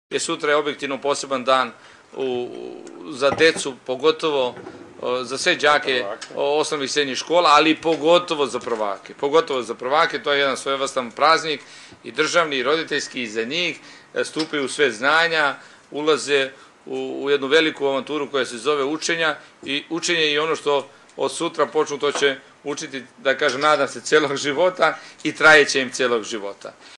Sutra je objektivno poseban dan za decu, pogotovo za sve đake osnovnih i srednjih škola, ali pogotovo za prvake. Pogotovo za prvake, to je jedan svojevrstan praznik i državni i roditeljski i za njih, stupaju u sve znanja, ulaze u jednu veliku avanturu koja se zove učenja i učenje je ono što od sutra počnu, to će učiti, da kažem, nadam se, celog života i trajeće im celog života.